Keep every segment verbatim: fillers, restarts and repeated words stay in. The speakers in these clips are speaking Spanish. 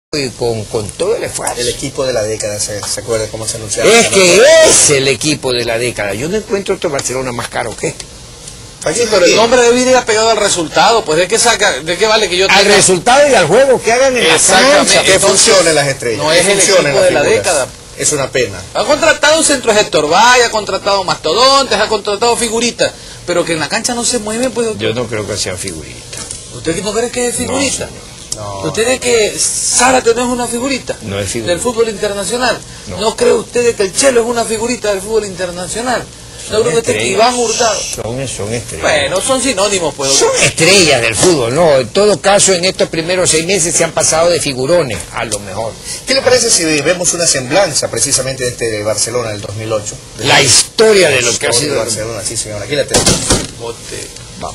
y con, con todo el esfuerzo. El equipo de la década, ¿se, se acuerda cómo se anunciaba? Es que es el equipo de la década. Yo no encuentro otro Barcelona más caro que este. Sí, pero el nombre debe ir apegado al resultado, pues ¿de qué saca, de qué vale que yo tenga? Al resultado y al juego que hagan en la cancha. Que funcionen las estrellas. No es el equipo de la década. Es una pena. Ha contratado centros Héctor Valle, ha contratado mastodontes, ha contratado figuritas, pero que en la cancha no se mueven, pues. Yo no creo que sean figuritas. ¿Usted no cree que es figurita? No, No. ¿Usted cree que Zárate no es una figurita? No es figurita. Del fútbol internacional. No. ¿No cree usted que el Chelo es una figurita del fútbol internacional? No creo que usted que Iván Hurtado. Son, son estrellas. Bueno, son sinónimos, pues. Son estrellas del fútbol, no. En todo caso, en estos primeros seis meses se han pasado de figurones, a lo mejor. ¿Qué le parece si vemos una semblanza precisamente de este Barcelona del dos mil ocho? La historia de lo que ha sido Barcelona, sí señor, aquí la tenemos. Vamos.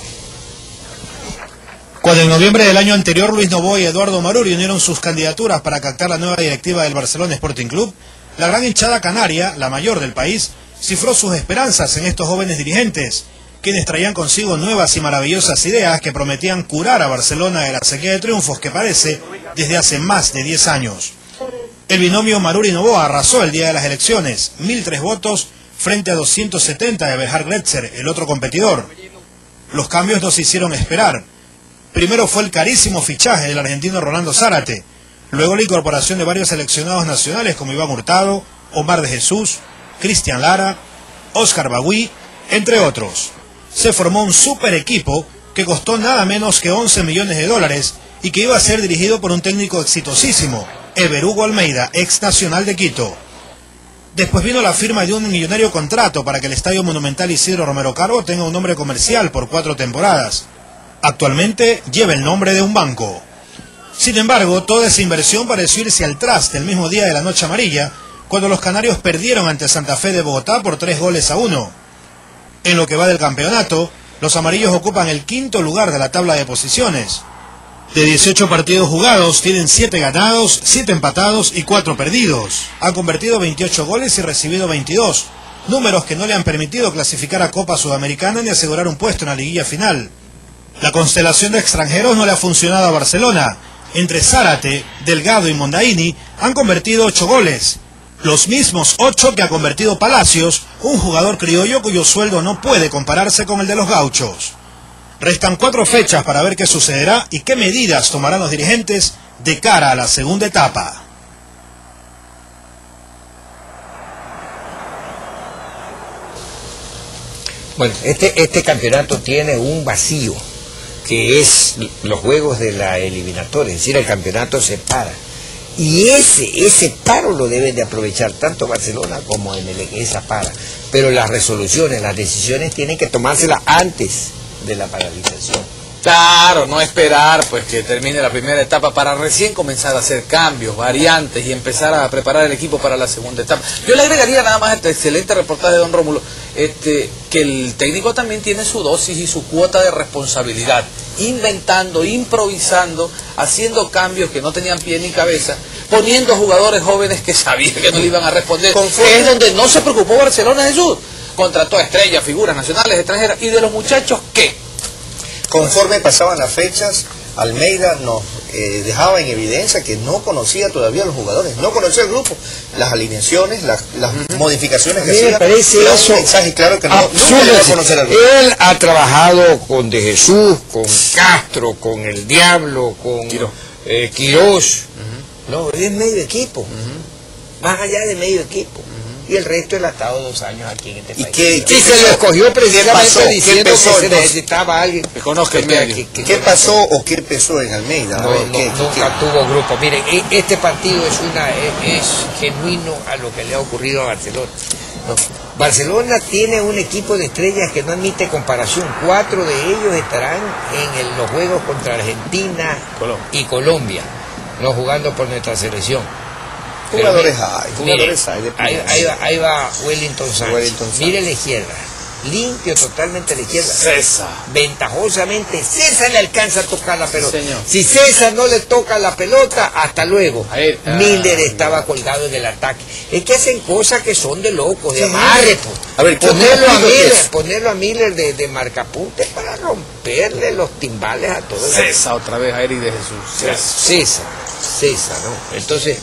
Cuando en noviembre del año anterior Luis Novoa y Eduardo Maruri unieron sus candidaturas para captar la nueva directiva del Barcelona Sporting Club, la gran hinchada canaria, la mayor del país, cifró sus esperanzas en estos jóvenes dirigentes, quienes traían consigo nuevas y maravillosas ideas que prometían curar a Barcelona de la sequía de triunfos que padece desde hace más de diez años. El binomio Maruri-Novoa arrasó el día de las elecciones, mil tres votos frente a doscientos setenta de Berhard Gletzer, el otro competidor. Los cambios no se hicieron esperar. Primero fue el carísimo fichaje del argentino Rolando Zárate, luego la incorporación de varios seleccionados nacionales como Iván Hurtado, Omar de Jesús, Cristian Lara, Oscar Bagüí, entre otros. Se formó un super equipo que costó nada menos que once millones de dólares y que iba a ser dirigido por un técnico exitosísimo, Ever Hugo Almeida, ex nacional de Quito. Después vino la firma de un millonario contrato para que el Estadio Monumental Isidro Romero Carbo tenga un nombre comercial por cuatro temporadas. Actualmente lleva el nombre de un banco. Sin embargo, toda esa inversión pareció irse al traste el mismo día de la Noche Amarilla, cuando los canarios perdieron ante Santa Fe de Bogotá por tres goles a uno. En lo que va del campeonato, los amarillos ocupan el quinto lugar de la tabla de posiciones. De dieciocho partidos jugados, tienen siete ganados, siete empatados y cuatro perdidos. Han convertido veintiocho goles y recibido veintidós, números que no le han permitido clasificar a Copa Sudamericana ni asegurar un puesto en la liguilla final. La constelación de extranjeros no le ha funcionado a Barcelona. Entre Zárate, Delgado y Mondaini han convertido ocho goles. Los mismos ocho que ha convertido Palacios, un jugador criollo cuyo sueldo no puede compararse con el de los gauchos. Restan cuatro fechas para ver qué sucederá y qué medidas tomarán los dirigentes de cara a la segunda etapa. Bueno, este, este campeonato tiene un vacío, que es los juegos de la eliminatoria, es decir, el campeonato se para. Y ese, ese paro lo deben de aprovechar tanto Barcelona como en el esa para. Pero las resoluciones, las decisiones tienen que tomárselas antes de la paralización. Claro, no esperar pues que termine la primera etapa para recién comenzar a hacer cambios, variantes y empezar a preparar el equipo para la segunda etapa. Yo le agregaría nada más a este excelente reportaje de don Rómulo, este, que el técnico también tiene su dosis y su cuota de responsabilidad, inventando, improvisando, haciendo cambios que no tenían pie ni cabeza, poniendo jugadores jóvenes que sabían que no le iban a responder. Que es donde no se preocupó Barcelona, Jesús. Contrató a estrellas, figuras nacionales, extranjeras, y de los muchachos, ¿qué? Conforme pasaban las fechas, Almeida nos eh, dejaba en evidencia que no conocía todavía a los jugadores, no conocía el grupo, las alineaciones, las, las uh-huh. modificaciones que hacía. Me parece eso un mensaje claro que no, absurdo. Nunca debe conocer al grupo. Él ha trabajado con De Jesús, con Castro, con el Diablo, con Quirós. Eh, Quirós. Uh-huh. No, es medio equipo, uh-huh. más allá de medio equipo. Y el resto él ha estado dos años aquí en este país. ¿Y qué, sí, se lo escogió precisamente diciendo que se necesitaba alguien que conozca el medio. ¿Qué, qué, ¿Qué pasó o qué pesó en Almeida? No, ver, no, ¿qué, nunca qué? tuvo grupo. Miren, este partido es una es, es genuino a lo que le ha ocurrido a Barcelona. No. Barcelona tiene un equipo de estrellas que no admite comparación. Cuatro de ellos estarán en el, los juegos contra Argentina Colombia. y Colombia, no jugando por nuestra selección. Jugadores hay, jugadores hay. De ahí, ahí, va, ahí va Wellington Sánchez. Wellington Sánchez. Mire la izquierda, limpio totalmente a la izquierda. César. Ventajosamente, César le alcanza a tocar la pelota. Señor. Si César no le toca la pelota, hasta luego. Ahí, ah, Miller estaba colgado en el ataque. Es que hacen cosas que son de locos, de amarre. A ver, ponerlo a Miller, ponerlo a Miller de, de marcapunte para romperle los timbales a todos. César, otra vez a Eric de Jesús. César. César. César, ¿no? Entonces,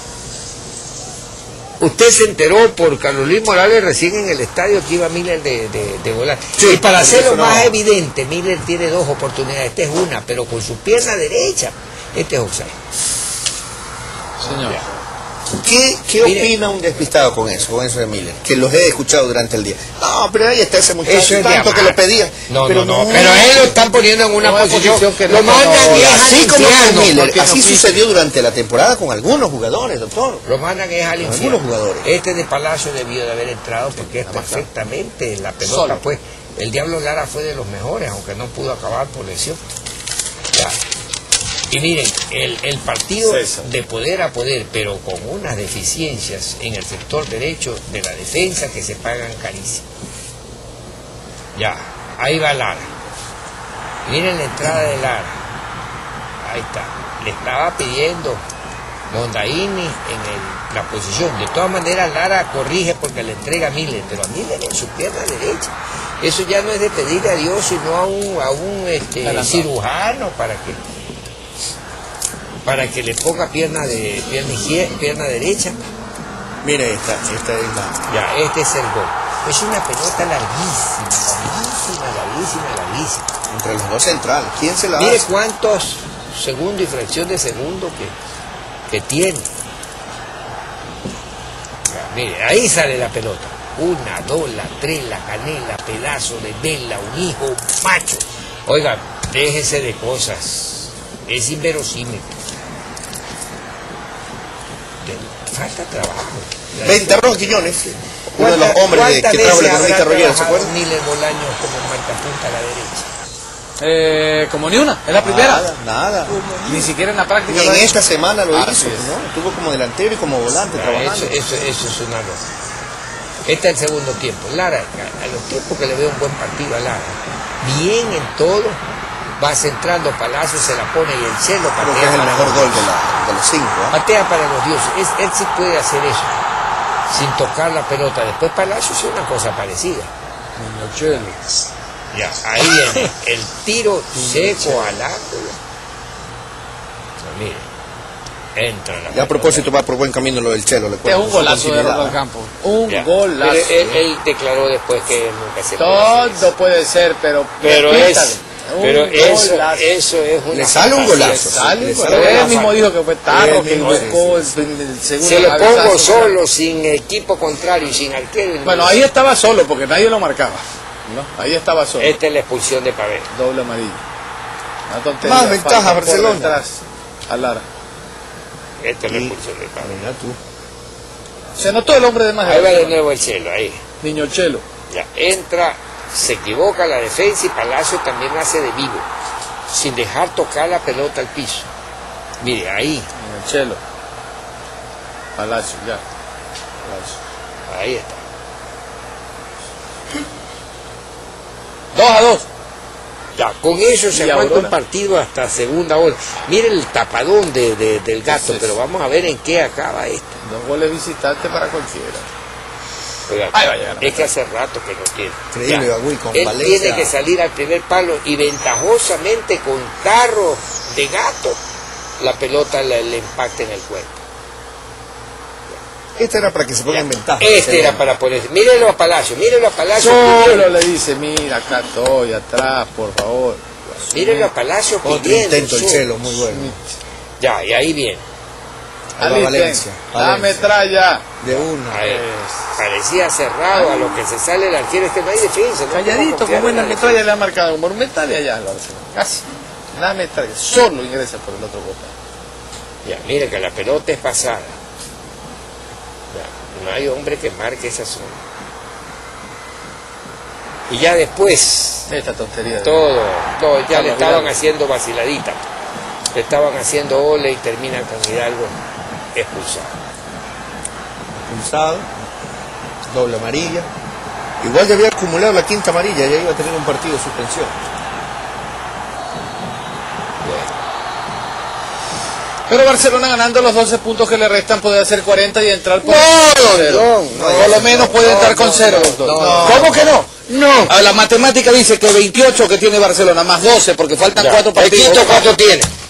usted se enteró por Carlos Luis Morales recién en el estadio que iba Miller de, de, de volante. Sí, y para hacerlo no. más evidente, Miller tiene dos oportunidades. Esta es una, pero con su pierna derecha. Este es offside. Señor. ¿Qué, qué opina un despistado con eso, con eso de Miller? Que los he escuchado durante el día. No, pero ahí está ese muchacho, eso es tanto que lo pedía. No, pero no, no, no, pero él lo están poniendo en una no posición, posición que lo mandan no, es así como con Miller. Así no sucedió durante la temporada con algunos jugadores, doctor. Lo mandan es al infierno. Algunos jugadores. Este de Palacio debió de haber entrado porque es perfectamente la pelota, Solo. pues. El Diablo Lara fue de los mejores, aunque no pudo acabar por lesión. Ya. Y miren, el, el partido César. de poder a poder, pero con unas deficiencias en el sector derecho de la defensa que se pagan carísimo. Ya, ahí va Lara. Miren la entrada de Lara. Ahí está. Le estaba pidiendo Mondaini en el, la posición. De todas maneras, Lara corrige porque le entrega a Miller, pero a Miller en su pierna derecha. Eso ya no es de pedirle a Dios, sino a un, a un este, cirujano para que... para que le ponga pierna de pierna izquierda, pierna derecha. Mire esta, esta es la... Ya, este es el gol. Es una pelota larguísima, larguísima, larguísima, larguísima. Entre los dos centrales. ¿Quién se la Mire hace? cuántos segundos y fracción de segundo que, que tiene. Ya, mire, ahí sale la pelota. Una, dos, la tres, la canela, pedazo de vela, un hijo, macho. Oiga, déjese de cosas. Es inverosímil. Falta trabajo. Ventarrón Quiñones, uno de los hombres de, que trajo la economista Rollero, ¿se acuerdan? Miller Bolaños como marcapunta a la derecha. Eh, como ni una, es la primera. Nada, nada. Ni siquiera en la práctica. Ni en esta es. semana lo ah, hizo, sí ¿no? Estuvo como delantero y como volante ah, trabajando. Eso, eso, eso es una cosa. Este es el segundo tiempo. Lara, a los tiempos que le veo un buen partido a Lara, bien en todo, va centrando Palacio, se la pone y el cielo patea. Creo que es el mejor gol de, la, de los cinco. ¿eh? Patea para los dioses. Es, él sí puede hacer eso, sin tocar la pelota. Después Palacio es una cosa parecida. Ya, ahí viene el tiro seco al ángulo. No, mire, entra la ya a propósito va por buen camino lo del Chelo. Le es un golazo de Roberto Campo. Un ya. golazo. Él, él, él declaró después que nunca se todo puede, puede ser, pero pero es pero eso, eso es una le sale un golazo. Sale, le sale él mismo dijo que fue Tarro que buscó el, el segundo. Se lo pongo solo, sin equipo contrario y sin arquero. Bueno, ahí estaba solo porque nadie lo marcaba. ¿No? Ahí estaba solo. Esta es la expulsión de Pavel. Doble amarillo. Una tontería. Más ventaja Barcelona. Atrás, a Lara. Esta es la expulsión de Pavel. Mira tú. Se notó el hombre de más. Ahí va de nuevo el Chelo, ahí. Niño Chelo. Ya, entra, se equivoca la defensa y Palacio también hace de vivo, sin dejar tocar la pelota al piso. Mire, ahí. Niño Chelo. Palacio, ya. Palacio. Ahí está. Dos a dos. Ya, con eso se aguanta un partido hasta segunda hora. Miren el tapadón de, de, del gato, pero vamos a ver en qué acaba esto. Dos goles visitantes para cualquiera. Oiga, Ay, vaya, es que hace rato que no tiene. Increíble, Bagui, con Él Valencia. Tiene que salir al primer palo y ventajosamente con tarro de gato la pelota le, le impacta en el cuerpo. Este era para que se ponga en ventaja. Este era para ponerse. Mírenlo a Palacio, mírenlo a Palacio. Solo le dice, mira, acá estoy, atrás, por favor. Mírenlo a Palacio pidiendo. Otro intento el Chelo, muy bueno. Ya, y ahí viene. Ahí Valencia. La metralla. De una. Ahí, parecía cerrado Ay. a lo que se sale el arquero. Es que no hay defensa. ¿No? Calladito, con buena metralla le ha marcado. Monumental y allá, casi. La metralla. Solo ingresa por el otro botón. Ya, mire que la pelota es pasada. No hay hombre que marque esa zona. Y ya después, esta tontería todo, todo ya le estaban haciendo vaciladita. Le estaban haciendo ole y termina con Hidalgo expulsado. Expulsado, doble amarilla. Igual ya había acumulado la quinta amarilla, ya iba a tener un partido de suspensión. Pero Barcelona ganando los doce puntos que le restan puede hacer cuarenta y entrar por no, cero. No, no, por lo menos puede no, entrar con no, cero. No, no, ¿Cómo que no? No. A la matemática dice que veintiocho que tiene Barcelona, más doce porque faltan ya, cuatro partidos. El quinto cuatro tiene.